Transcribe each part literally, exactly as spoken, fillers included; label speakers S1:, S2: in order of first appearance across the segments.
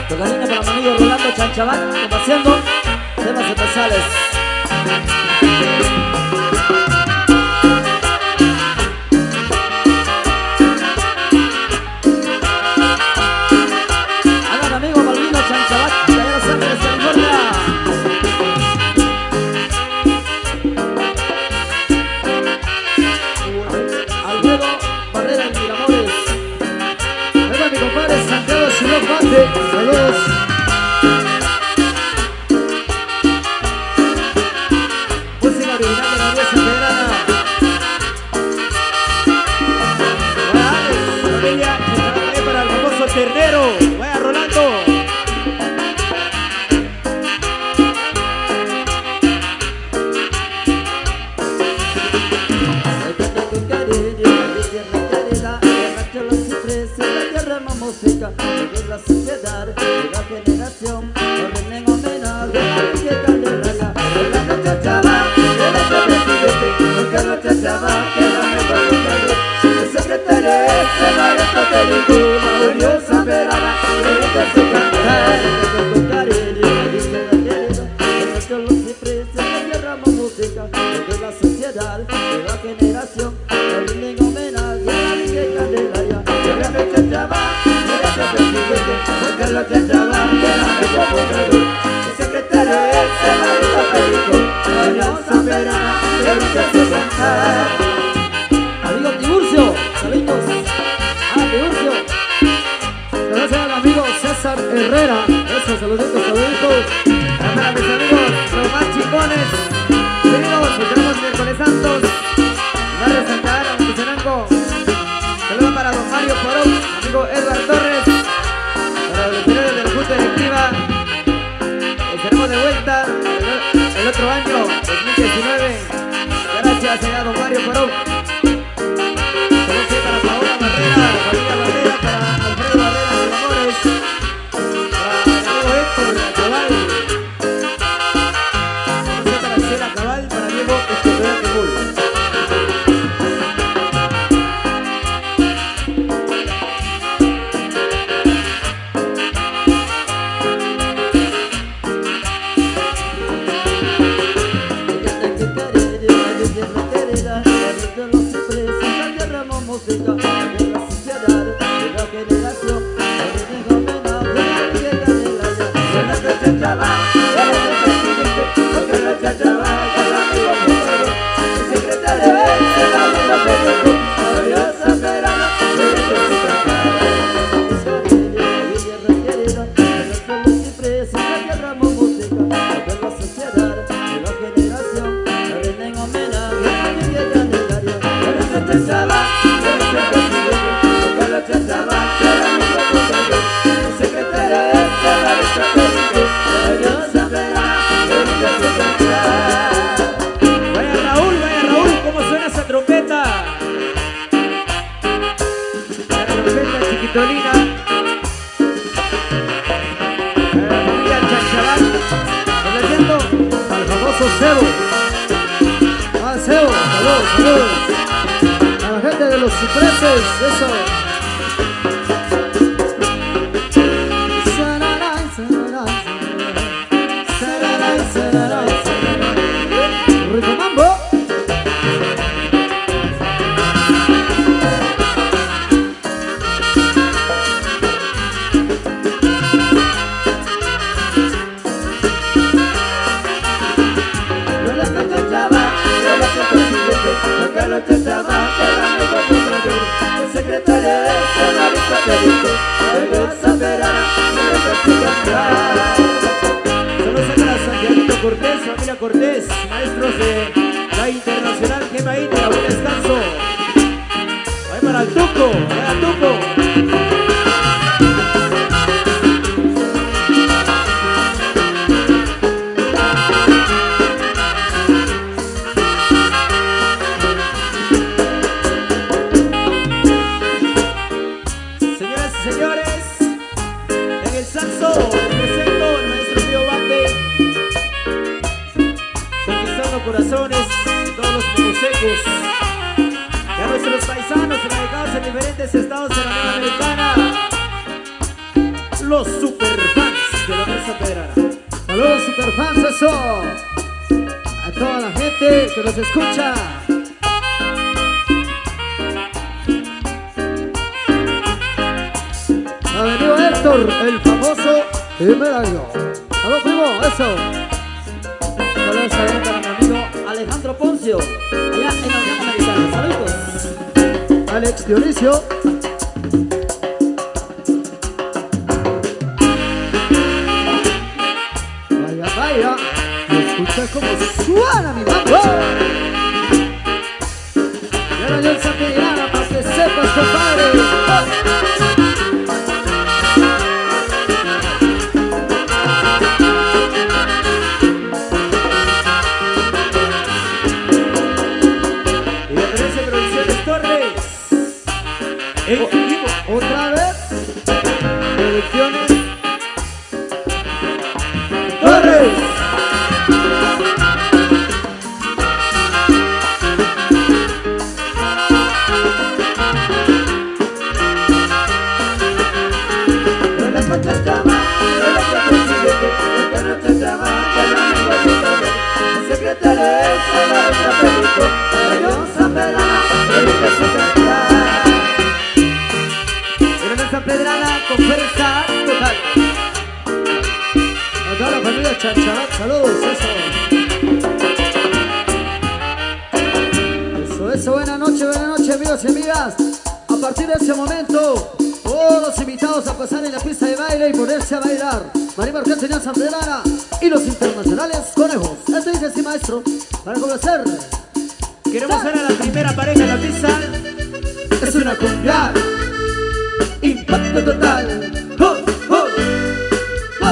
S1: Tu cariño para mi amigo Rolando Chanchabán, haciendo temas especiales. Hagan amigo Malvino Chanchabán, de allá Los Ángeles, California. Alfredo Barrera en Miramores. Venga mi compadre Santiago Silón Bande. Saludos. Música original de la Diosa Pedrana. Vaya, familia, se para el famoso ternero. Vaya, Rolando. Música de la sociedad, de la generación, ordenen homenaje a que Candelaria. De la noche chava, de la presidente, porque la noche chava, que la mejor mujer. El secretario es el maestro de ninguna orgullosa verana, de la su cantar, de tu cariño, dice la querida. De noche los cipreses, que derrama música de la sociedad, de la generación, ordenen homenaje a que Candelaria. De la noche chava, porque lo que trabaja que la mejor mujer. El secretario es el marido perico, la alianza verana, que dice su cantar. Amigo Tiburcio, saludos. Ah, Tiburcio. Gracias al amigo César Herrera. Eso, saluditos, saluditos. Para mis amigos, los más chingones. Queridos, pues tenemos miércoles santos. Barrio Santa Ana, Montezenango. Saludos para don Mario Porón, amigo Edward Torres. Para los señores de la Junta Directiva, estaremos de vuelta el, el otro año, dos mil diecinueve. Gracias, señor don Mario Porón. Saludos para Paola Barrera, familia Barrera, para Alfredo Barrera, mis amores. Para el amigo Héctor Cabal. Saludos para Cera Cabal, para Diego Escobar de Bull. Música de la sociedad, de la generación, ordenen homenaje a que Candelaria. De la noche chava, de la presidente, porque la chachava, que la mejor mujer. El secretario es el marido perico, la diosa verana, que dice su cantar. Los cipreses, que derrama música de la sociedad, de la generación, ordenen homenaje a que Candelaria. De la noche chava, vaya Raúl, vaya Raúl, ¿cómo suena esa trompeta? La trompeta chiquitolina. La familia Chanchabán, agradeciendo al famoso Cebo. Ah, Cebo, saludos, saludos. A la gente de los cipreses, eso. Rico Mambo. El secretario es el marido perico, la diosa verana, que dice su cantar. Saludos a Santiago Cortés, familia Cortés, maestros de la Internacional Gema India, buen descanso. Ahí para el Tuco, para el Tuco. Señoras y señores, en el saxo presento al maestro Pío Bande, conquistando corazones de todos los pomosecos. Y a nuestros paisanos radicados en diferentes estados de la Unión Americana, los Super Saludos superfans, eso. A toda la gente que nos escucha. Ha venido Héctor, el famoso Himerayo. Saludos, primo, eso. Saludos también para mi amigo Alejandro Poncio, allá en la Unión Americana. Saludos. Alex Dionisio. Vaya, vaya. Escucha cómo suena mi mambo. Y ahora yo el Santillana para que sepas, compadre. O, otra vez Producciones Torres. Pedrana, conversa total. A toda la familia Chancharat, saludos, eso. Eso, eso, buena noche, buena noche, amigos y amigas. A partir de ese momento, todos los invitados a pasar en la pista de baile y ponerse a bailar. María Marqués, señor Sanpedrana y los internacionales conejos. Esto dice así, maestro, para complacer.
S2: Queremos ver a la primera pareja en la pista.
S1: Es una cumbia. Impacto total. ¡Oh, oh! ¡Oh!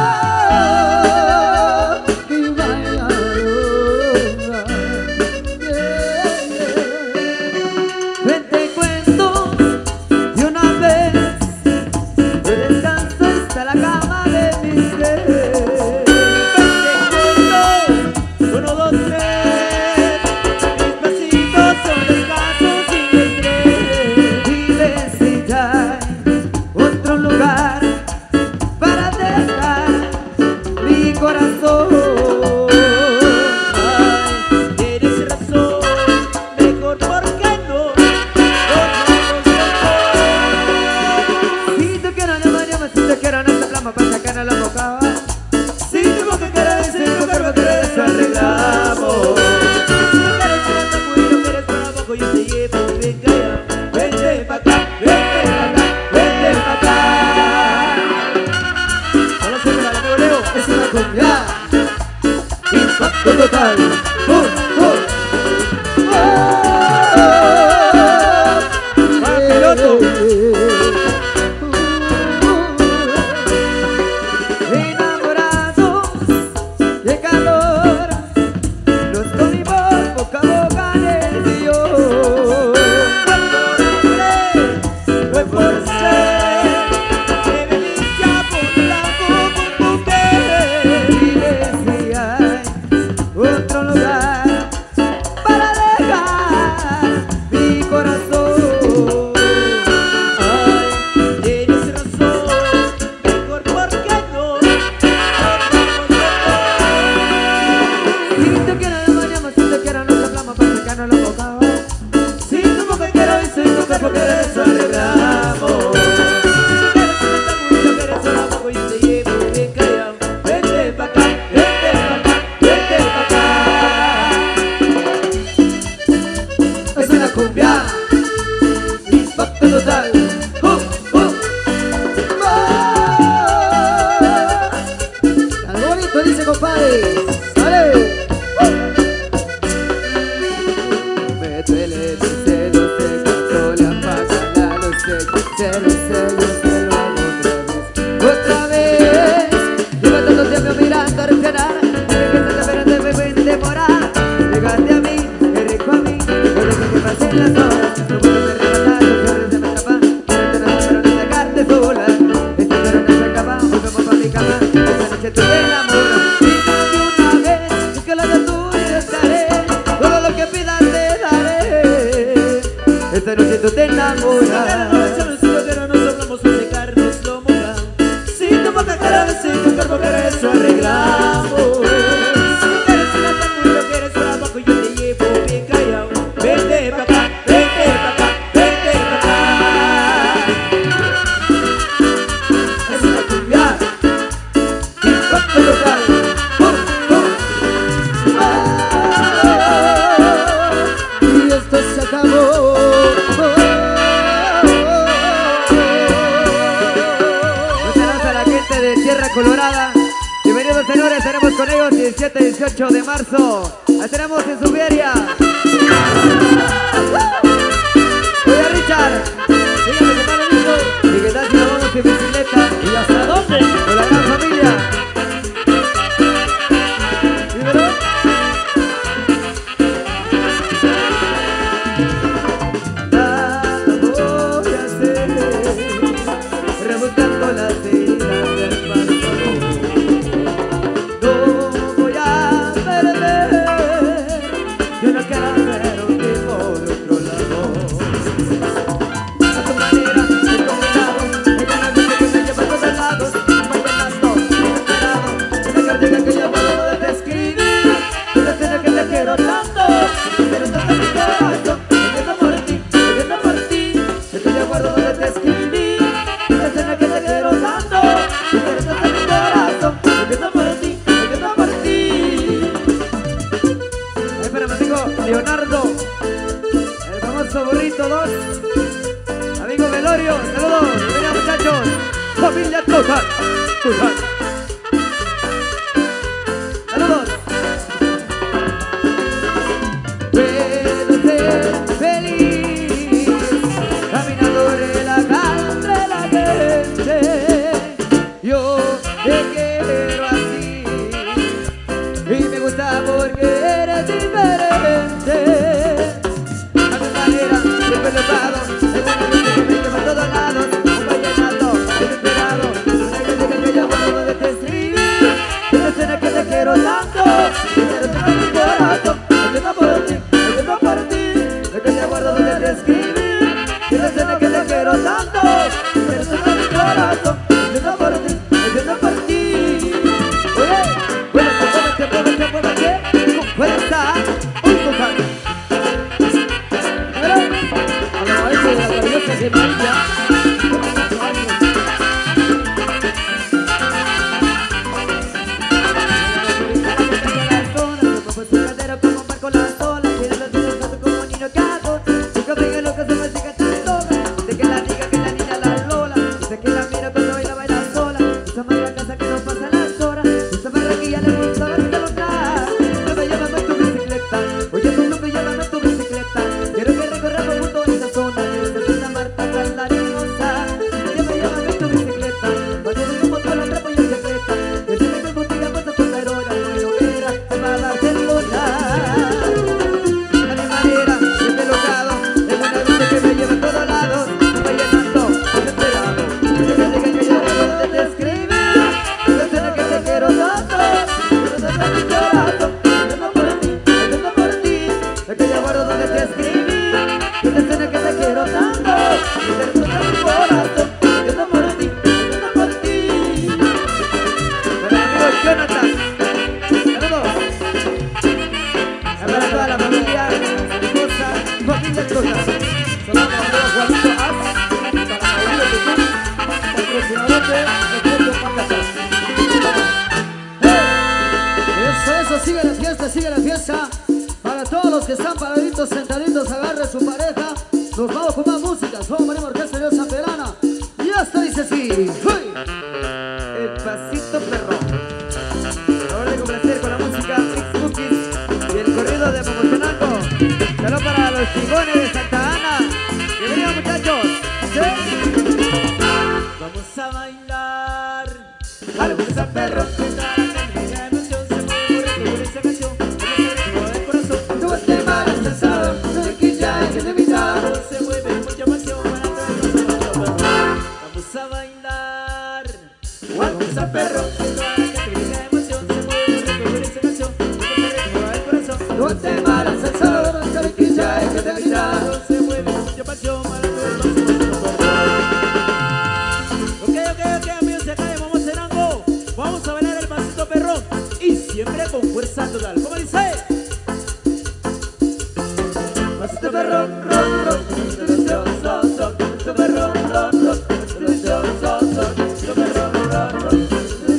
S1: Y baila, yeah, yeah. Vente cuento de una vez, de descanso está la cama de mi ser.
S2: Vente cuento, uno, dos, tres. Mis pasitos son descansos sin estrés.
S1: Y necesitar otro lugar para dejar mi corazón.
S2: Ay, tienes razón, mejor porque no.
S1: Si tú quieres la mañana, si te quiero en esta plama para sacar a la boca.
S2: Si tengo que querer decir, yo quiero que eso arreglamos. Si no quieres para abajo y no quieres para abajo, yo te llevo, venga ya. Vente pa' acá, vente pa' acá, vente pa' acá.
S1: Ahora se me la amigo Leo, es una cumbia. Impacto total. ¡Uh, uh! ¡Oh!
S2: Va, piloto. gente de Tierra Colorada. Bienvenidos, señores, tenemos con ellos diecisiete y dieciocho de marzo. La tenemos en su feria. Oye, Richard, síganme con mano listo. ¿Y qué tal si nos vamos en bicicleta? ¿Y hasta dónde? Con la gran familia. ¿Dímelo? Nada voy a hacer, rebuscando las heridas del pasado. No voy a perder, yo no quiero ver un tipo de otro lado. A tu manera, de tu lado, ella no dice que me lleva a todos lados. Un vallenato, inesperado, una cartilla que yo puedo de te escribir. Una escena que te quiero tanto, pero toca mi corazón. Empiezo por ti, empiezo por ti, yo te acuerdo donde te escribí. Una escena que te quiero tanto, pero toca mi corazón. Empiezo por ti, empiezo por ti. Ay, espérame, amigo Leonardo, el famoso burrito dos. Amigo Velorio, saludos, bienvenidos muchachos. Familia Total, Total. Saludos. Puedo ser feliz caminando relajado entre la gente. Yo te quiero así y me gusta porque eres diferente. A mi manera, siempre lo pago. Es una noche que me lleva a todos lados. Un vallenato, desesperado, una canción que yo puedo de te escribir. Una escena que te quiero tanto, pero te mi corazón. Empiezo por ti, empiezo por ti, lo que te acuerdo donde te escribí. Una escena que te quiero tanto, pero te mi corazón. Empiezo por ti, empiezo por ti. Oye, bueno, pues muévete, muévete, muévete, con fuerza, un total. Pero, a la maestra de la gloriosa Gemaica. Sigue la fiesta, sigue la fiesta. Para todos los que están paraditos, sentaditos, agarre su pareja. Nos vamos con más música. Somos María Orquesta de San Perana. Y hasta dice así. ¡Hey! El pasito perro. Ahora de complacer con la música Mix Cookies y el corrido de Momotenango. Saludos para los chingones de Santa Ana. Bienvenidos muchachos. ¿Sí? Vamos a bailar. A la música perro. Perro, no te malas al sábado, no sabes que ya hay que te gritar. No se mueve mucha pasión para todo el mundo. Ok, ok, ok, amigos de acá de Momotenango. Vamos a bailar el pasito perrón y siempre con fuerza total. ¿Cómo dice? Pasito perrón, ron, ron, son, son, son, pasito perrón, ron, ron, son, son, son, pasito perrón, ron, ron.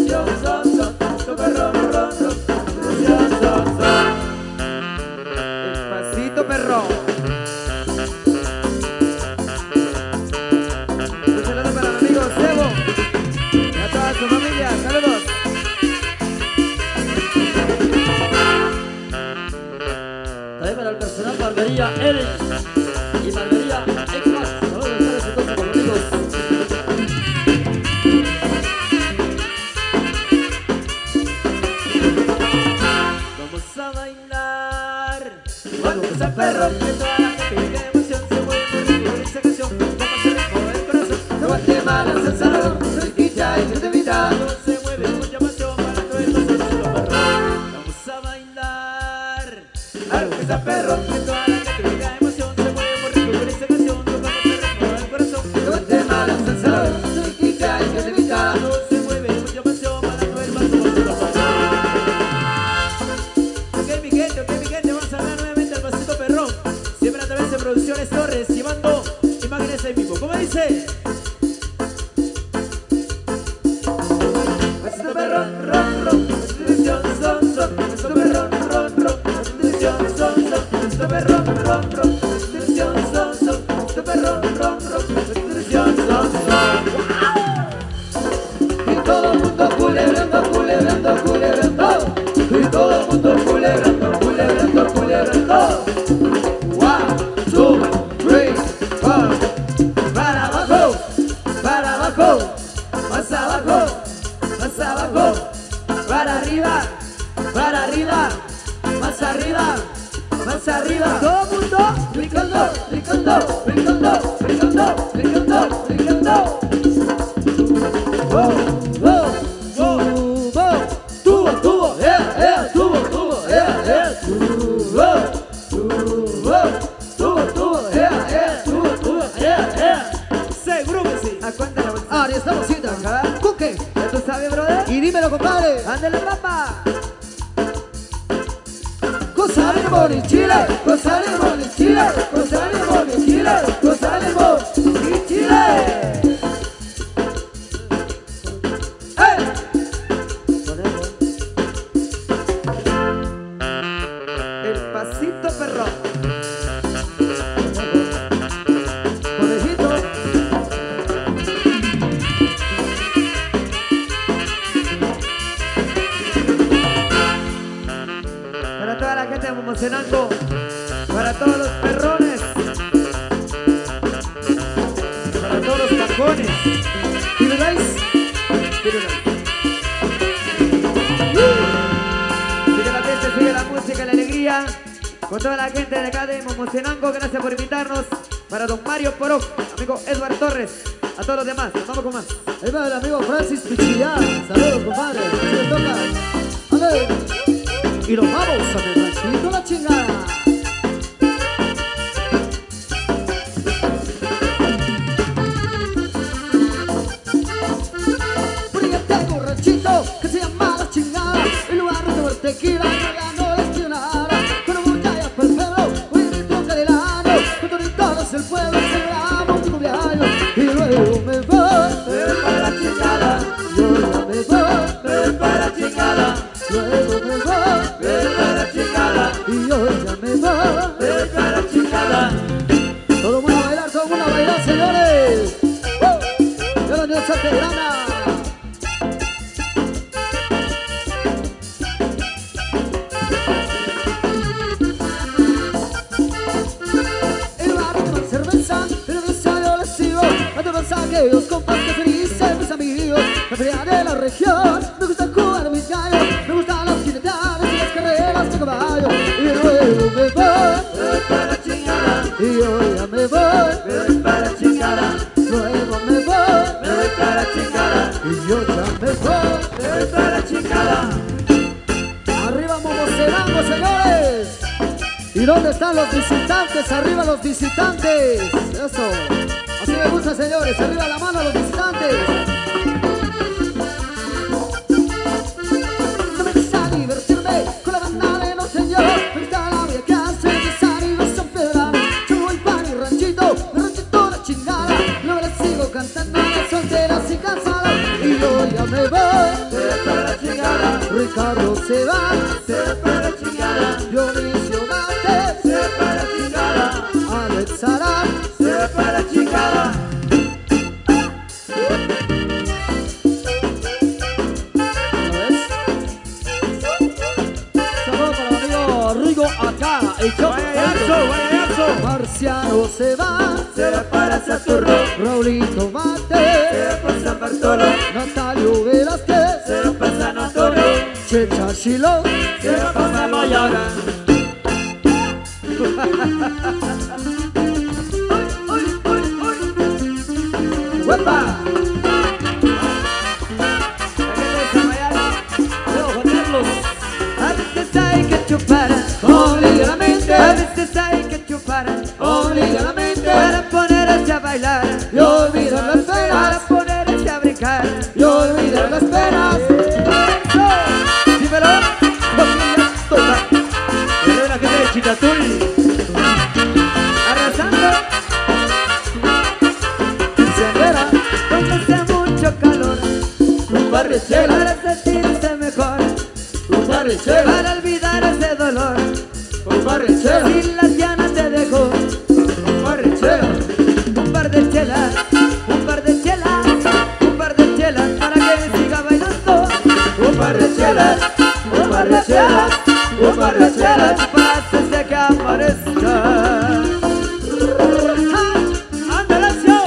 S2: Despacito perro. Un saludo para mi amigo Sebo y a toda su familia.
S1: Eren y Margarita Exmas. Saludos a ustedes entonces, por amigos.
S2: Vamos a bailar. Cuando esa perro que toda la gente vive de emoción se mueve muy rico con esa canción. Vamos a ritmo del corazón. De Guatemala, San Salvador, soy Quicha y yo te invitado. Se mueve mucha pasión para todo el mundo. Vamos a bailar. Algo que esa perro que toda la gente vive de emoción se mueve muy rico con esa canción. Vamos a ritmo del corazón. De Guatemala, San Salvador, soy Quicha y yo te invitado. Se mueve mucha pasión para todo el mundo. Ok, mi gente, ok, mi gente, vamos a dar nuevamente al pasito perrón. Siempre a través de Producciones Torres, llevando imágenes ahí mismo. ¿Cómo dice? Pasito perrón, ron, ron, pasito son, son, pasito perrón, ron, ron, pasito son, son, pasito perrón, ron, ron, pasito son, son, pasito perrón, ron, ron, pasito son, son. Y todo el mundo culebrando, culebrando, culebrando. Y todo el mundo culebrando, culebrando, culebrando. One, two, three, four. Para abajo, para abajo, más abajo, más abajo. Para arriba, para arriba, más arriba, más arriba. Todo el mundo brincando, brincando, brincando, brincando, brincando, brincando. Oh, oh, oh, oh. Tubo, tubo, yeah, yeah, tubo, tubo, yeah, yeah, tubo, tubo, tubo, tubo, yeah, yeah, tubo, tubo, yeah, yeah. Seguro que sí. ¿A cuánta la bolsita?
S1: Ari, estamos cita.
S2: Cuque, ¿ya tú sabes, brother?
S1: Y dímelo, compadre.
S2: Ándale, papá.
S1: Cosa limón y chile, cosa limón y chile, cosa limón y chile, cosa limón y chile. ¡Eh!
S2: El pasito perrón.
S1: Conejito.
S2: Para toda la gente de Momocenango, para todos los perrones, para todos los cajones.
S1: ¿Piruláis?
S2: Sigue la fiesta, sigue la música, la alegría. Con toda la gente de acá de Momocenango, gracias por invitarnos. Para don Mario Porok, amigo Edward Torres, a todos los demás, vamos con más.
S1: Ahí va el amigo Francis Pichillá. Saludos, compadre. Así le toca. A ver. Y nos vamos a el ranchito La Chingada. Porque ya tengo un ranchito que se llama La Chingada. En lugar de tomar tequila, no la no les nada. Pero voy allá para el pueblo, voy a mi toca del año. Con todos el pueblo celebramos mi cumpleaños. Y luego me voy,
S2: Me voy para la chingada,
S1: yo ya me voy.
S2: me voy para la chingada,
S1: Luego me voy,
S2: me voy para la chingada,
S1: y yo ya me voy.
S2: me voy para la chingada.
S1: Todo el mundo a bailar, todo el mundo a bailar, señores. ¡Uh! ¡Ya la Dios te grana! El barrio toma cerveza, pero de esa yo les sigo. A todos aquellos compas que felices mis amigos. La feria de la región, me gusta jugar mis gallos. Me gustan las jineteadas y las carreras de caballo. Y luego me voy,
S2: Me voy para la chingada,
S1: y yo ya me voy.
S2: me voy para la chingada,
S1: Luego me voy,
S2: me voy para la chingada,
S1: y yo ya me voy.
S2: me voy para la chingada.
S1: Arriba Momocenango, señores. ¿Y dónde están los visitantes? Arriba los visitantes. Eso. Así me gusta, señores. Arriba la mano a los visitantes. No me gusta divertirme con la banda de los señores. Me gusta la vida que hace de y San Pedro. Yo voy para mi ranchito, mi ranchito La Chingada. Luego les sigo cantando a las solteras y cansadas. Y yo ya me voy.
S2: Me voy para la chingada,
S1: Ricardo se va.
S2: se voy para la chingada,
S1: Dionisio Vázquez,
S2: se voy para la chingada,
S1: Alex Arán,
S2: se voy para la chingada.
S1: Saludos para el amigo Rigo acá, el Choco.
S2: Vaya Yaxo, vaya Yaxo.
S1: Marciano se va,
S2: será para Saturno.
S1: Raulito Mate,
S2: Será para San Bartolo.
S1: Natalio Velázquez,
S2: Será para San Antonio.
S1: Checha Chilón,
S2: Será para San Mayara. ¡Huepa!
S1: a veces hay que chupar,
S2: Obligadamente,
S1: a veces hay que chupar,
S2: obligadamente,
S1: para ponerse a bailar,
S2: y olvidar las
S1: para
S2: penas,
S1: ponerse a brincar.
S2: y olvidar las penas.
S1: Dímelo,
S2: Toca. Y la gente de Chitatul,
S1: arrasando, encendera, donde hace mucho calor,
S2: un par de chelas,
S1: para sentirse mejor,
S2: un par de chelas,
S1: para olvidar ese dolor.
S2: un par de chelas,
S1: Si las ganas te dejó,
S2: un par de chelas,
S1: un par de chelas, un par de chelas, un par de chelas para que siga bailando.
S2: un par de chelas, un par de chelas, un par de chelas.
S1: Pásese que aparezca.
S2: ¡Ándale, show!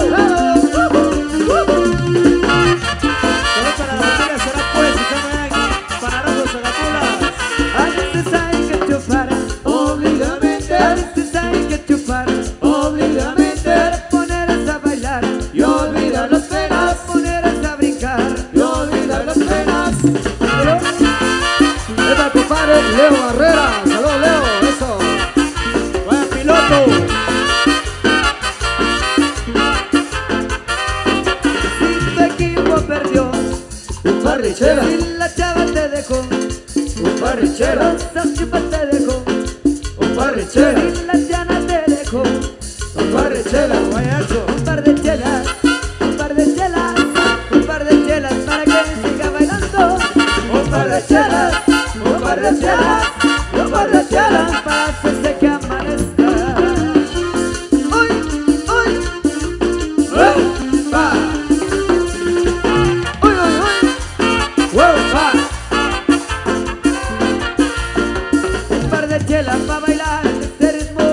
S2: Solo para la botella será pues, si se vayan para Rojos Agapulas.
S1: A veces hay que chupar,
S2: Obligadamente,
S1: a veces hay que chupar,
S2: obligadamente,
S1: para ponerse a bailar,
S2: y olvidar las
S1: para
S2: penas,
S1: ponerse a brincar.
S2: y olvidar las penas.
S1: Es para compadre Leo Barrera. Saludos, Leo, eso.
S2: ¡Vaya piloto!
S1: Si tu equipo perdió,
S2: Un par de chelas,
S1: si la chava te dejó,
S2: un par de chelas,
S1: esa chupa te dejó,
S2: un par de chelas,
S1: si la llana te dejó,
S2: un par de chelas. Vaya eso.
S1: un par de chelas, un par de chelas, un par de chelas para que siga bailando.
S2: Un par de chelas, un par de chelas, un par de chelas.
S1: Para hacerse que amanezca. Uy, uy,
S2: ¡Uepa!
S1: uy, uy, uy.
S2: ¡Uepa!
S1: Un par de chelas para bailar este ritmo.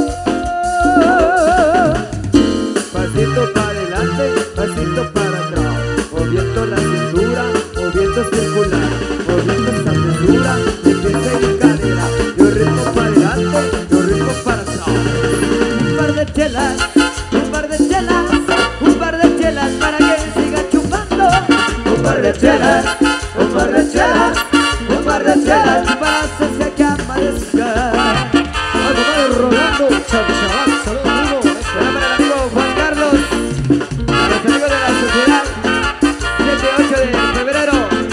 S2: Pasito para adelante, pasito para atrás, moviendo la cintura, moviendo circular, moviendo esa cintura, moviendo mi cadera. Yo ritmo para adelante, yo ritmo para atrás.
S1: Un par de chelas, un par de chelas, un par de chelas para que siga chupando.
S2: Un par de chelas, un par de chelas, un par de chelas.
S1: Para hacerse que amanezca.
S2: A tomar Rolando, Chavchaval, saludos amigo.
S1: Será para el amigo Juan Carlos, a los amigos de la sociedad, siete y ocho de febrero.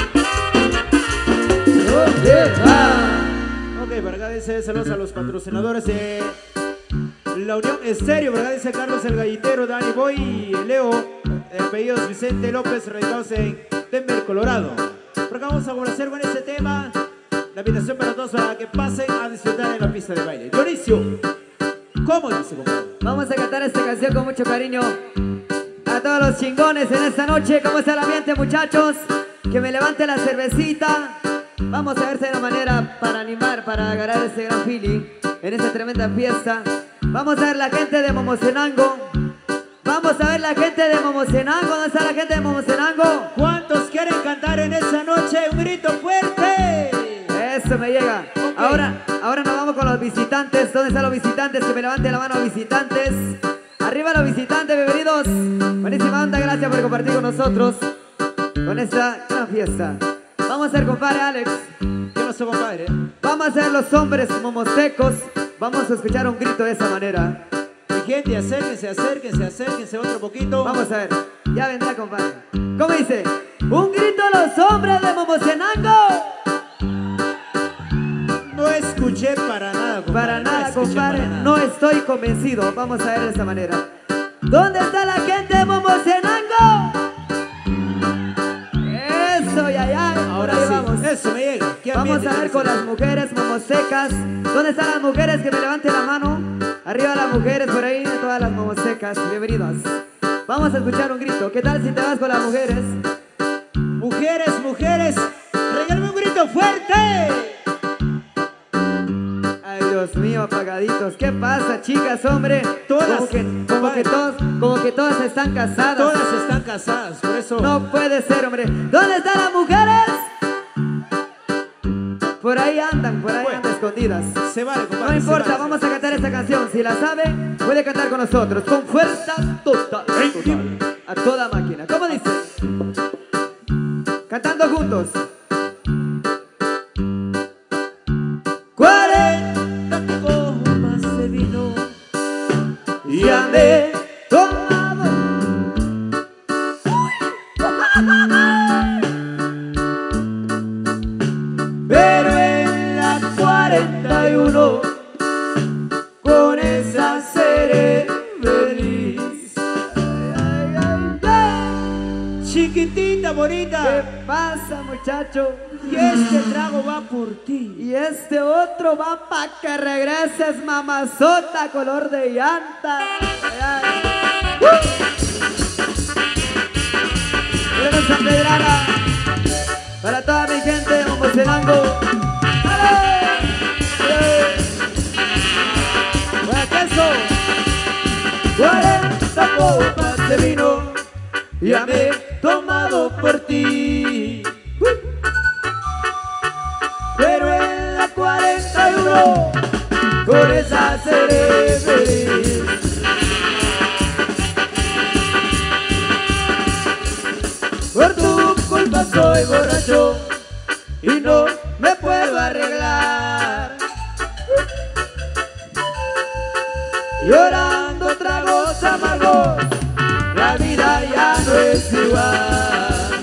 S2: ¿Dónde va? Ok, para acá dice saludos a los patrocinadores de la Unión Estéreo, ¿verdad? Dice Carlos el Galletero, Dani Boy y Leo, eh, apellidos Vicente López, radicados en Denver, Colorado. Por acá vamos a conocer con este tema la invitación para todos para que pasen a disfrutar en la pista de baile. Dionisio, ¿cómo dice, compadre?
S1: Vamos a cantar esta canción con mucho cariño a todos los chingones en esta noche. ¿Cómo está el ambiente, muchachos? Que me levante la cervecita. Vamos a ver si hay una manera para animar, para agarrar ese gran feeling en esta tremenda fiesta. Vamos a ver la gente de Momocenango. Vamos a ver la gente de Momocenango. ¿Dónde está la gente de Momocenango?
S2: ¿Cuántos quieren cantar en esta noche? ¡Un grito fuerte!
S1: Eso me llega.
S2: Ok.
S1: Ahora, ahora nos vamos con los visitantes. ¿Dónde están los visitantes? Que me levante la mano, visitantes. Arriba los visitantes, bienvenidos. Buenísima onda, gracias por compartir con nosotros con esta gran fiesta. Vamos a ser, compadre Alex.
S2: ¿Qué pasó, compadre?
S1: Vamos a ser los hombres momosecos. Vamos a escuchar un grito de esa manera.
S2: Mi gente, acérquense, acérquense, acérquense otro poquito.
S1: Vamos a ver. Ya vendrá, compadre. ¿Cómo dice? Un grito a los hombres de Momocenango.
S2: No escuché para nada, compadre.
S1: Para
S2: no
S1: nada,
S2: escuché
S1: compadre,
S2: para nada.
S1: no estoy convencido. Vamos a ver de esta manera. ¿Dónde está la gente de Momocenango? Eso, ya, ya.
S2: Ahora
S1: Ahí
S2: sí,
S1: vamos.
S2: eso me llega. ¿Qué
S1: Vamos
S2: ambiente
S1: a ver
S2: tiene
S1: con
S2: ese?
S1: las mujeres momosecas. ¿Dónde están las mujeres? Que me levanten la mano. Arriba las mujeres, por ahí, todas las momosecas. Bienvenidos. Vamos a escuchar un grito. ¿Qué tal si te vas con las mujeres?
S2: Mujeres, mujeres, regálame un grito fuerte.
S1: Ay, Dios mío, apaga. pegaditos. ¿Qué pasa, chicas, hombre?
S2: Todas,
S1: como que, como que todos, como que todas están casadas.
S2: Todas están casadas, por eso.
S1: No puede ser, hombre. ¿Dónde están las mujeres? Por ahí andan, por ahí
S2: Bueno,
S1: andan escondidas.
S2: Se vale, compadre.
S1: No importa,
S2: vale.
S1: vamos a cantar esta canción. Si la sabe, puede cantar con nosotros. Con fuerza total, total. A toda máquina. ¿Cómo dice? Cantando juntos.
S2: Cuarenta copas de vino
S1: Y ya me he tomado.
S2: pero en la cuarenta y uno con esa seré feliz.
S1: Ay, ay, ay.
S2: Chiquitita,
S1: ¿Qué
S2: bonita,
S1: pasa, muchacho?
S2: y este trago va por ti.
S1: Y este otro va pa' que regreses, mamazota, color de llanta. Ay, ay. ¡Uh! Queremos San Pedrana, para toda mi gente de Momocenango. ¡Ale! ¡Ale! ¡Buen queso!
S2: Cuarenta copas de vino ya me he tomado por ti, pero en la cuarenta y uno con esa seré feliz. Por tu culpa soy borracho y no me puedo arreglar, llorando tragos amargos, la vida ya no es igual.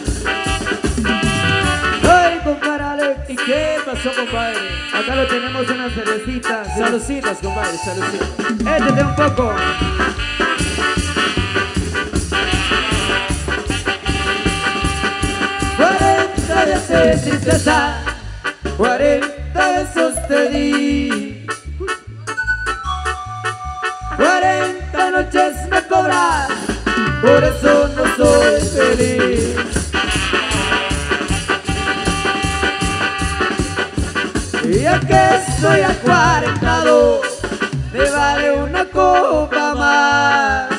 S1: ¡Ay, compadre Alex!
S2: ¿Y qué pasó, compadre?
S1: Acá lo tenemos unas cervecitas.
S2: Saluditas, compadre, saluditas.
S1: Échate un poco.
S2: Cuarenta veces tristeza, cuarenta besos te di, cuarenta noches me cobras, por eso no soy feliz. Y ya que estoy acuarentado, me vale una copa más.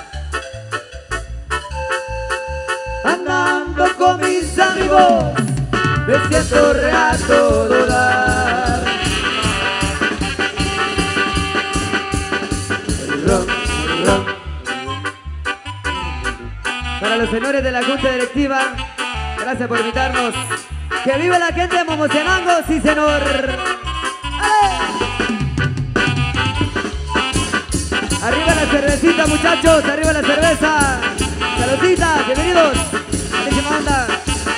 S2: Andando con mis amigos, me siento re a todo dar. Ron, ron.
S1: Para los señores de la Junta Directiva, gracias por invitarnos. ¡Que vive la gente de Momocenango, sí, señor! ¡Ale! ¡Arriba la cervecita, muchachos! ¡Arriba la cerveza! ¡Saludcitas! ¡Bienvenidos! ¡Buenísima onda!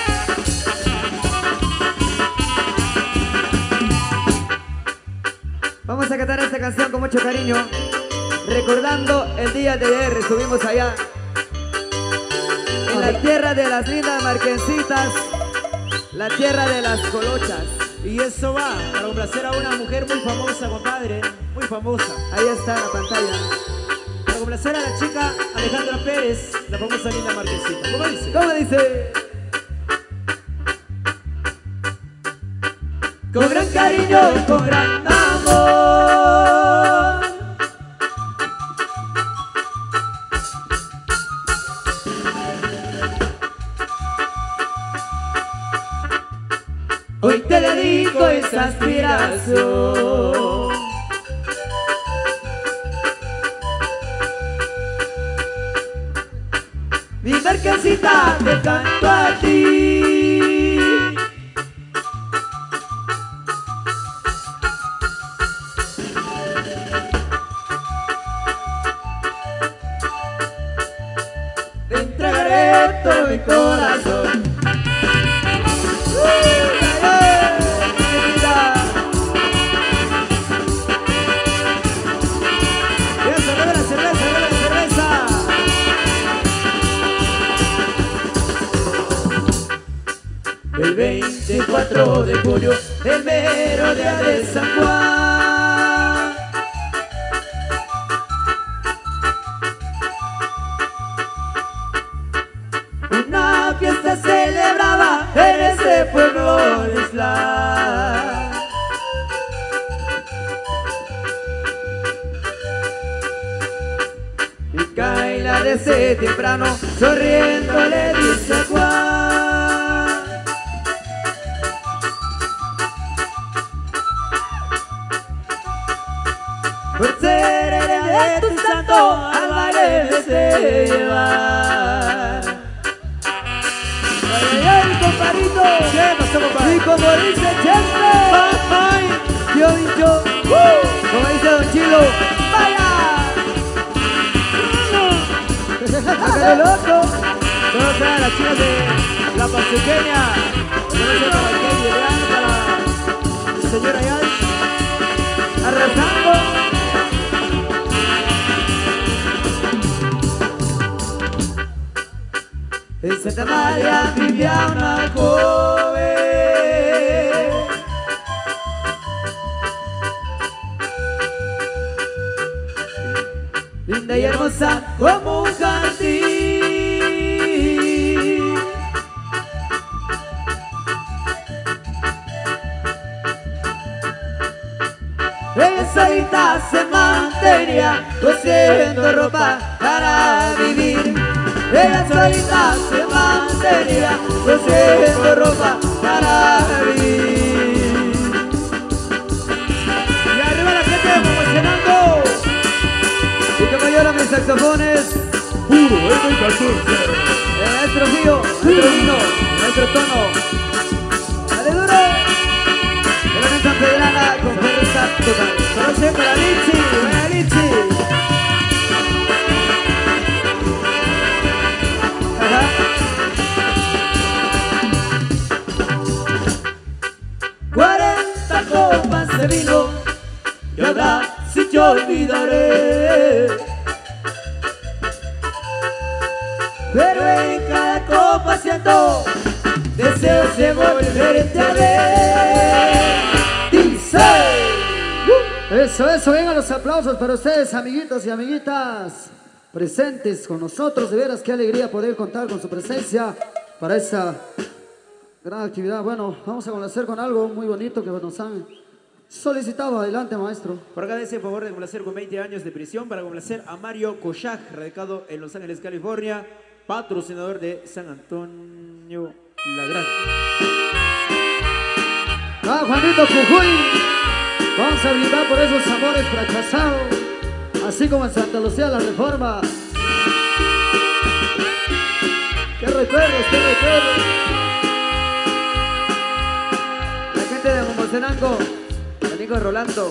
S1: Vamos a cantar esta canción con mucho cariño, recordando el día de ayer. Estuvimos allá en la tierra de las lindas marquesitas, la tierra de las colochas.
S2: Y eso va para complacer a una mujer muy famosa, compadre, muy famosa.
S1: Ahí está en la pantalla.
S2: Para complacer a la chica Alejandra Pérez, la famosa linda marquesita. ¿Cómo dice?
S1: ¿Cómo dice?
S2: Con gran cariño y con gran amor, hoy te dedico esta aspiración. Mi marquesita, te canto a ti. Te entregaré todo mi corazón. El veinticuatro de julio, el mero día de San Juan, una fiesta celebraba en ese pueblo de Isla. aparece temprano, sonriendo le dice a Juan. Por ser el día de tu santo, al baile deseo llevar. Ay, ay, ay, compadrito.
S1: ¿Qué pasó, compadre?
S2: Y como dice Chente,
S1: Ay,
S2: yo dicho, uh, como dice Don Chilo, ¡vaya! ¡Acá el loco!
S1: todas las chicas de la pasequeña. Gracias para Kelly Leán, para el señor Ayay.
S2: Arrasando. En Santa María vivía una joven, linda y hermosa como un jardín. Ella solita se mantenía cosiendo ropa para vivir. Ella solita se mantenía cosiendo ropa para vivir.
S1: Y arriba la gente emocionando.
S2: Y como lloran mis saxofones,
S1: Puro M catorce.
S2: el maestro Gio, maestro Vino, maestro Tono. ¡Dale duro! Elemento Pedrana con fuerza total.
S1: Conoce para Lichi, buena Lichi.
S2: Ajá. Cuarenta copas de vino y ahora si yo olvidaré. Pero en cada copa siento deseos de volverte a ver. Dice.
S3: Eso, eso, vengan los aplausos para ustedes, amiguitos y amiguitas presentes con nosotros. De veras, qué alegría poder contar con su presencia para esta gran actividad. Bueno, vamos a complacer con algo muy bonito que nos han solicitado. Adelante, maestro.
S1: Por acá dice, por favor, de complacer con veinte años de prisión para complacer a Mario Kochak, radicado en Los Ángeles, California, patrocinador de San Antonio La Grande.
S3: Ah, Juanito Jujuy, vamos a brindar por esos amores fracasados, así como en Santa Lucía la Reforma. ¡Qué recuerdos, qué recuerdos!
S2: La gente de Momocenango, el hijo de Rolando.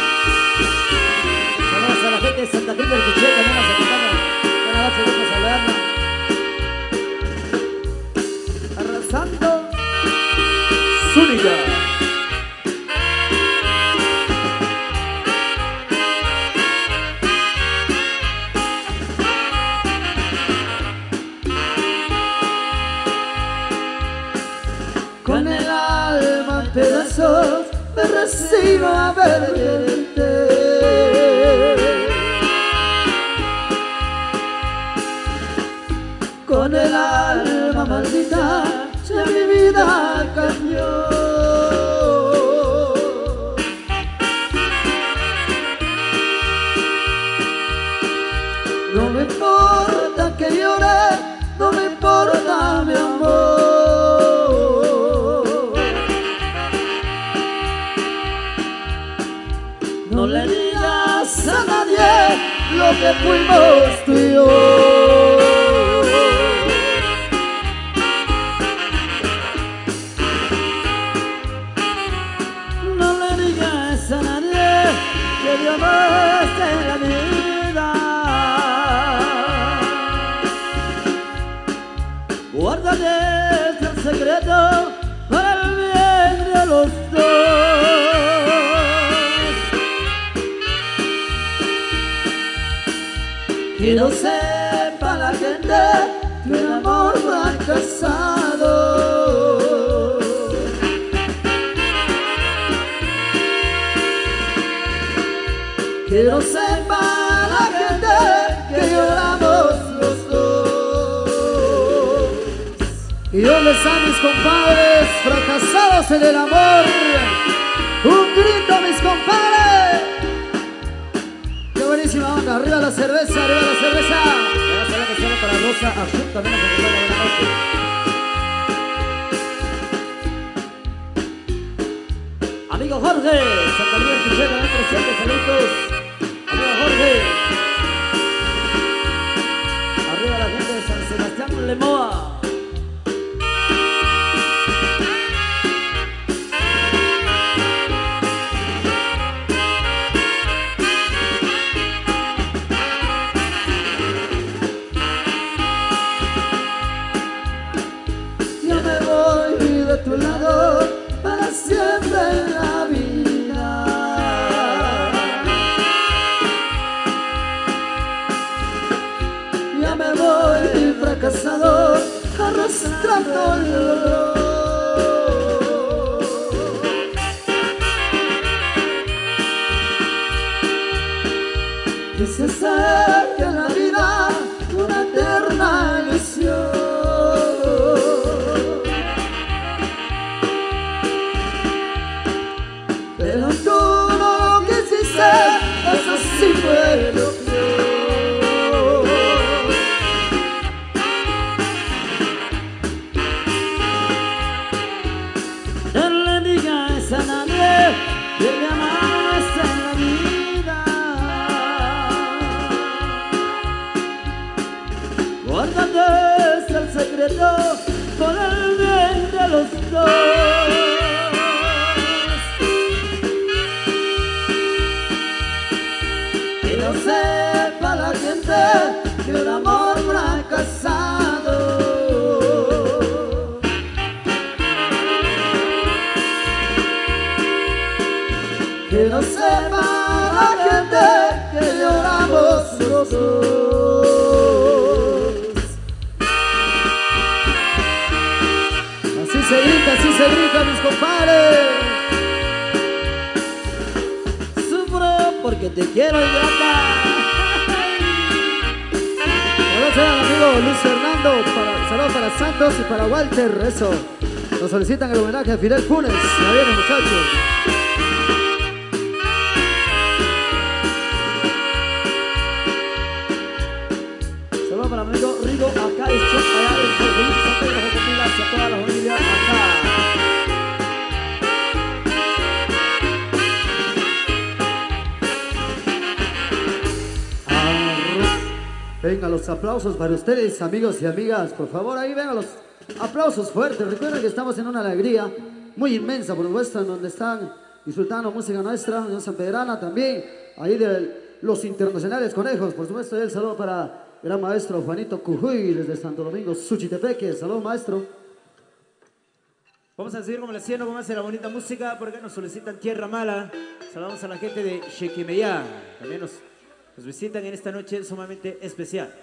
S3: Saludos a la gente de Santa Cruz del Quiché, también nos acompaña. Buenas noches, gusto saludarnos.
S2: Arrasando.
S1: Zúñiga.
S3: Con el alma en pedazos me recibo a verte. Con el alma maldita ya mi vida cambió. No me importa que llore, no me importa mi amor. No le digas a nadie lo que fuimos tú y yo. No le digas a nadie que Dios no esté en la vida. Guárdale este secreto para el bien de los dos. Que no sepa la gente que el amor fracasado. Que no sepa la gente que lloramos los dos. Y dónde están mis compadres fracasados en el amor. Un grito, mis compadres. Qué buenísima onda, arriba la cerveza, arriba la cerveza.
S1: Rosa Azul también nos acompaña. Buenas noches. Amigo Jorge, Santa María del Quiché también presente, saludos. Amigo Jorge. Arriba la gente de San Sebastián Lemoa.
S3: Yo me voy de tu lado para siempre en la vida. Ya me voy fracasado, arrastrando el dolor. Quise hacer que la vida una eterna ilusión, pero tú no lo quisiste, eso sí fue lo peor.
S1: No le digas a nadie que me amaste en la vida. Guárdate este el secreto por el bien de los dos.
S3: Que no sepa la gente que un amor fracasado. Que no sepa la gente que lloramos los dos. Así se grita, así se grita, mis compadres.
S1: Sufro porque te quiero ingrata.
S3: Saludos al amigo Luis Fernando, para, saludos para Santos y para Walter, eso. Nos solicitan el homenaje a Fidel Funes. Ya vienen, muchachos.
S1: Saludos para mi amigo Rigo, acá es Choc, allá en San Felipe, San Pedro, Jocopila, hacia toda la familia acá.
S3: Venga, los aplausos para ustedes, amigos y amigas. Por favor, ahí vengan los aplausos fuertes. Recuerden que estamos en una alegría muy inmensa, por supuesto, en donde están disfrutando música nuestra, Unión Sanpedrana también. Ahí de los internacionales conejos, por supuesto, el saludo para el gran maestro Juanito Cujuy, desde Santo Domingo, Suchitepeque. Saludos, maestro.
S2: Vamos a seguir complaciendo con más de la bonita música. Por acá nos solicitan Tierra Mala. Saludamos a la gente de Chequimeyá. También nos, nos visitan en esta noche sumamente especial.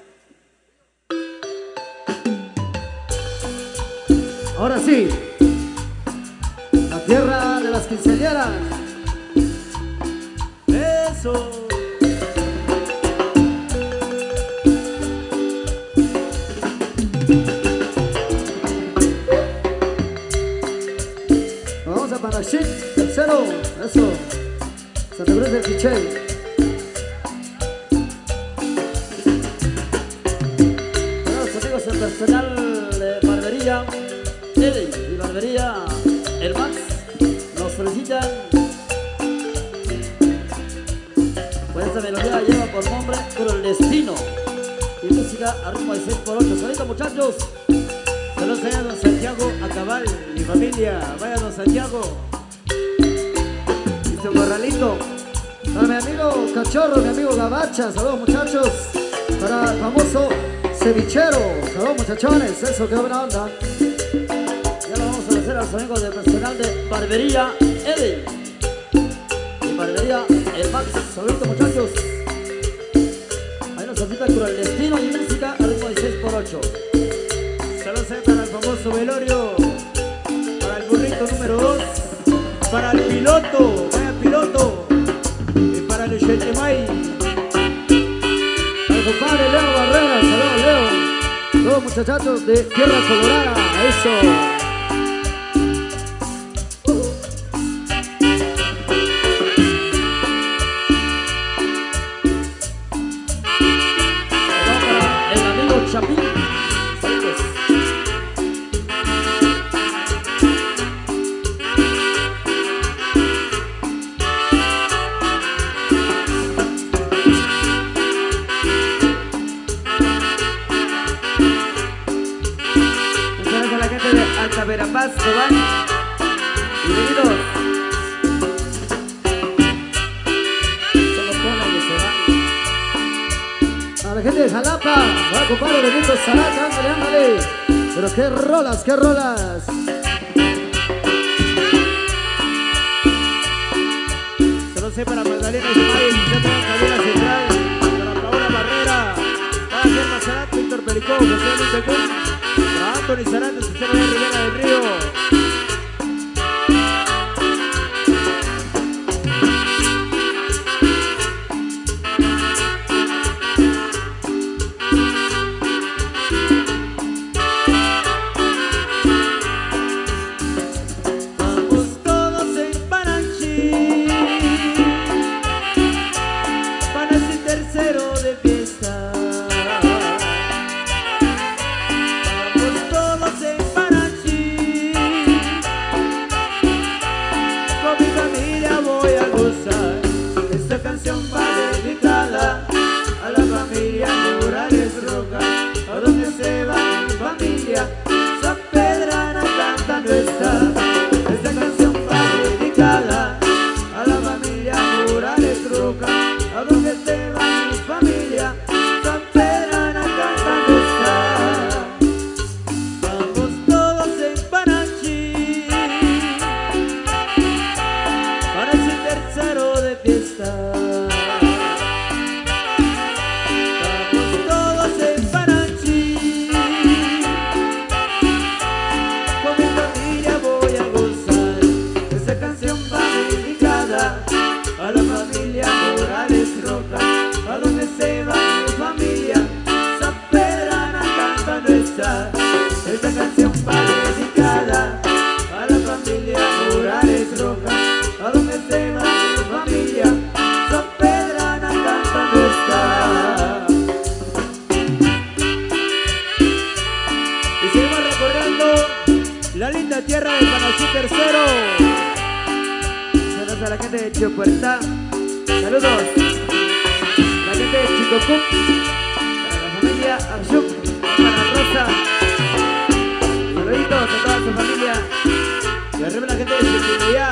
S3: Ahora sí, la tierra de las quinceañeras.
S2: ¡Eso!
S3: Vamos a Panachín, tercero, eso. Santa Cruz del Quiché.
S1: Bueno, los amigos del personal de barbería Eddie y barbería El Max nos solicitan. Pues esta melodía lleva por nombre Clandestino y música a ritmo de seis por ocho. Saludos, muchachos.
S2: Saludos allá a don Santiago Acabal, mi familia. Vaya don Santiago.
S3: Y su corralito. Para mi amigo Cachorro, mi amigo Gabacha. Saludos, muchachos. Para el famoso cevichero. Saludos, muchachones. Eso, qué buena onda.
S1: Ya lo vamos a hacer a los amigos del personal de barbería Eddie y barbería El Max. Saludos, muchachos. Ahí nos solicita Clandestino y música a ritmo de seis por ocho.
S2: Saludos para el famoso velorio. Para el burrito número dos. Para el piloto. Vaya piloto. Y para el Chetemay.
S3: Para el compadre Leo Barrera. Saludos, Leo. Todos muchachos de Tierra Colorada. Eso.
S1: El amigo Chapín.
S2: Verapaz, Cobán. Bienvenidos.
S3: Solo ponen y se van. A la gente de Jalapa, va a ocupar el Benito Saraca, ándale, ándale. Pero qué rolas, qué rolas.
S2: Solo sé para Magdalena Ismael, Centro de Cabina Central, para Paola Barrera, para Germán Zarat, Víctor Pericó, José Luis Tecún, para Anthony Zarat, de Sistema de Rivera del Río. La linda tierra de Panochí tercero. Saludos a la gente de Chiopuerta. Saludos. La gente de Chicocup. Para la familia Arshuk. Para Rosa. Saluditos a toda su familia. Y arriba la gente de Chiquimuyá.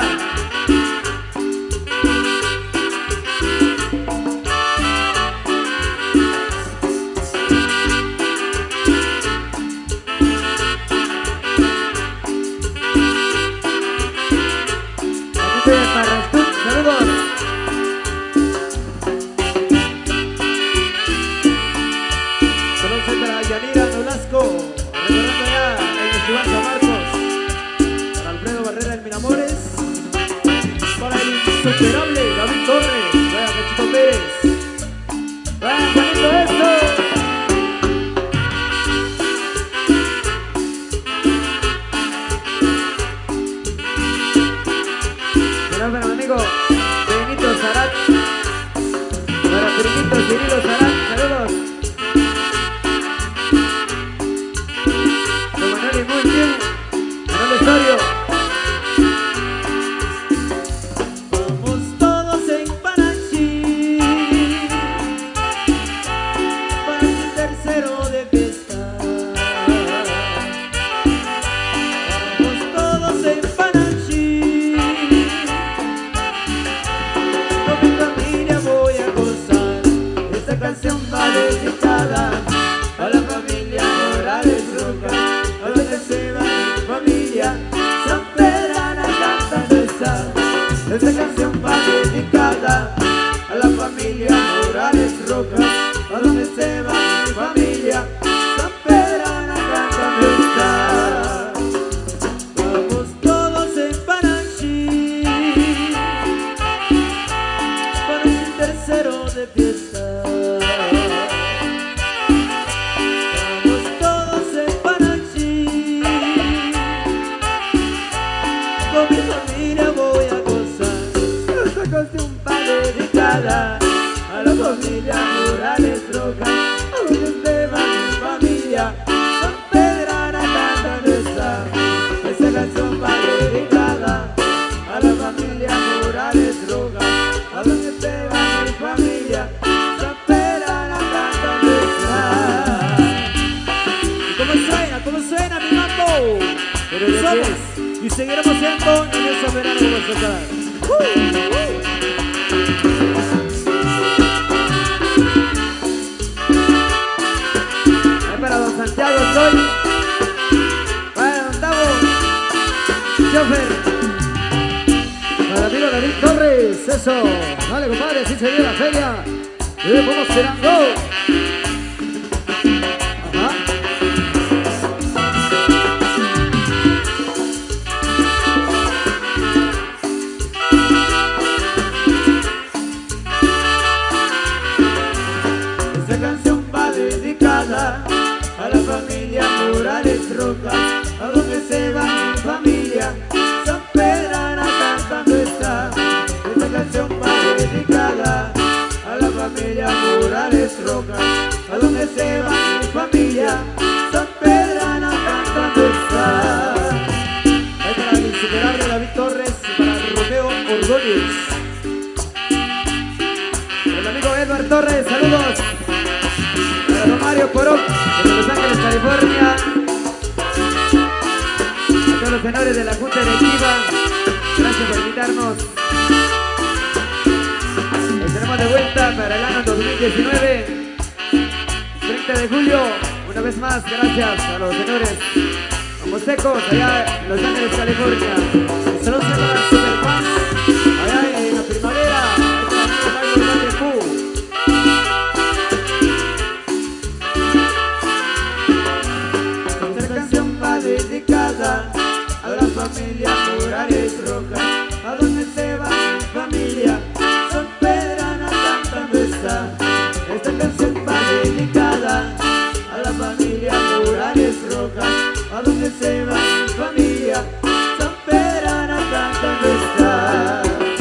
S2: Saludos. Saludos para Yanira Nolasco, recordando ya en el Festival San Marcos. Para Alfredo Barrera del Miramores. Para el insuperable David Torres. Vaya Cachito Pérez. Vayan poniendo esto. Para mi amigo Benito Zarat, para Primito Cirilo Zarat, saludos. Don Manuel y muy bien, Manuel Osorio. Vamos todos en Panachi, para el tercero de fiesta. Vamos todos en Panachi. Canción va dedicada a la familia Morales Roca, a donde se va mi familia, San Pedrana cantando esta. Esta canción va dedicada a la familia Morales Roca, a donde se va mi familia, San Pedrana cantando esta. Vamos todos en Panachi, para el tercero de fiesta. A la familia Morales Roca, a donde se va mi familia, San Pedrana cantando esta. Esta canción va dedicada a la familia Morales Roca, a donde se va mi familia, San Pedrana cantando esta. ¿Y cómo suena? ¿Cómo suena mi mambo? Pero somos Torres. Y seguiremos siendo en esa verano de nuestra cara. ¡Uh!
S3: Ahí para don Santiago soy. Para don Tavo, chofer. Para el amigo David Torres, eso. Dale, compadre, así se viene la feria. Y vamos tirando. Ajá.
S2: Esta canción va dedicada a la familia Morales Rojas, a donde se va mi familia, San Pedrana cantando está. Esta canción va dedicada a la familia Morales Rojas, a donde se va mi familia, San Pedrana cantando está. Ahí para el insuperable David Torres y para Romeo Ordóñez. El amigo Edward Torres, saludos. Para don Mario Porón, desde Los Ángeles, California. A todos los senadores de la Junta Directiva, gracias por invitarnos. Estaremos de vuelta para el año dos mil diecinueve, treinta de julio. Una vez más, gracias a los señores como secos allá en Los Ángeles, California. Saludos para los Superfans allá en la primavera. Ahí está el amigo Carlos Valle. Esta canción va dedicada a la familia Morales Rojas, a donde se va mi familia, San Pedrana cantando está. Esta canción va dedicada a la familia Morales Rojas, a donde se va mi familia, San Pedrana cantando está.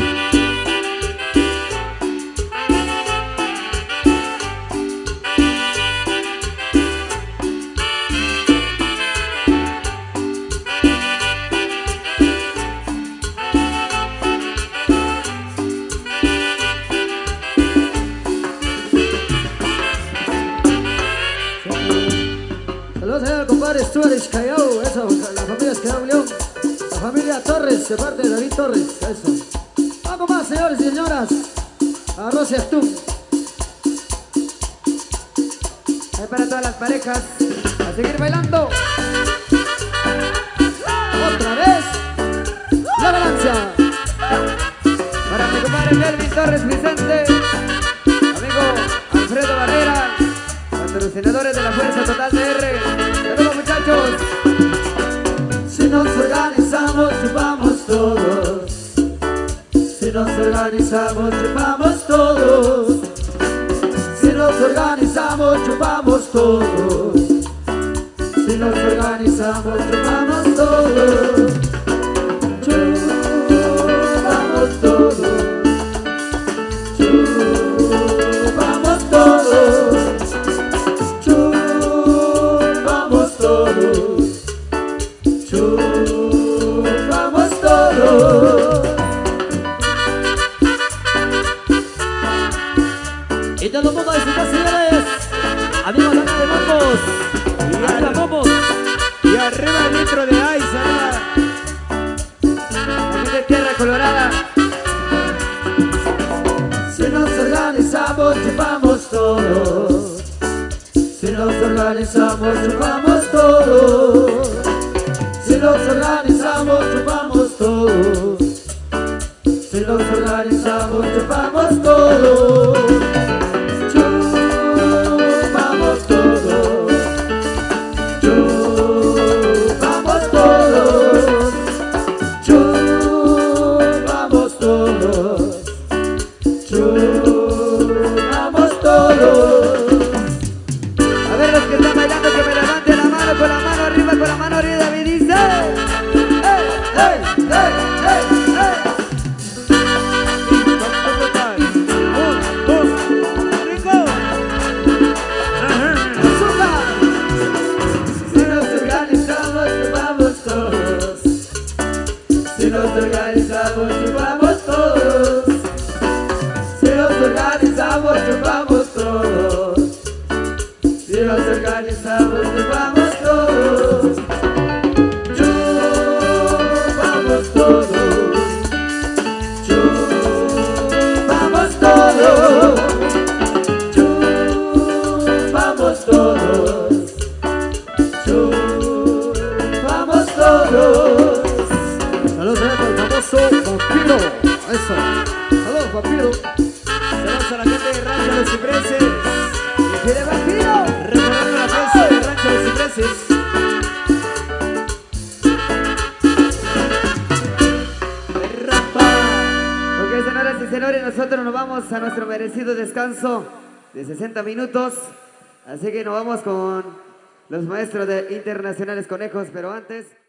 S3: Saludos allá al compadre Stuart Callao, eso, la familia Escalao León, la familia Torres, de parte de David Torres, eso. Vamos más, señores y señoras, a Rosy Astum. Ahí para todas las parejas, a seguir bailando. Otra vez, la balanza.
S2: Para mi compadre Melvin Torres Vicente, amigo Alfredo Barrera, patrocinadores de la Fuerza Total de R. Saludos, muchachos.
S1: Si nos organizamos, chupamos todos. Si nos organizamos, chupamos todos. Si nos organizamos, chupamos todos. Si nos organizamos, chupamos todos. Chupamos todos. Chupamos todos. Chupamos todos. Chupamos todos.
S3: Y todos los bombos de sus señores, amigos de acá de bombos,
S2: Y
S3: arriba
S2: arriba,
S3: bombos.
S2: y arriba el litro de Ice, arriba. Aquí de Tierra Colorada.
S1: Si nos organizamos, chupamos todos. Si nos organizamos, chupamos todos. Si nos organizamos, chupamos todos. Si nos organizamos, chupamos todos. Chupamos todos. Chupamos todos. Chupamos todos. Chupamos todos.
S2: A ver los que están bailando que me levanten la mano, con la mano arriba, con la mano arriba, David dice. ¡Ey, ey, ey, ey, ey! Vamos a tocar. Un, dos, cinco. Ajá.
S1: ¡Azúcar! Si nos organizamos, chupamos todos. Si nos organizamos, chupamos todos. Si nos organizamos, chupamos todos. Si nos organizamos, chupamos todos. Chupamos
S2: vamos a nuestro merecido descanso de sesenta minutos. Así que nos vamos con los maestros de Internacionales Conejos, pero antes...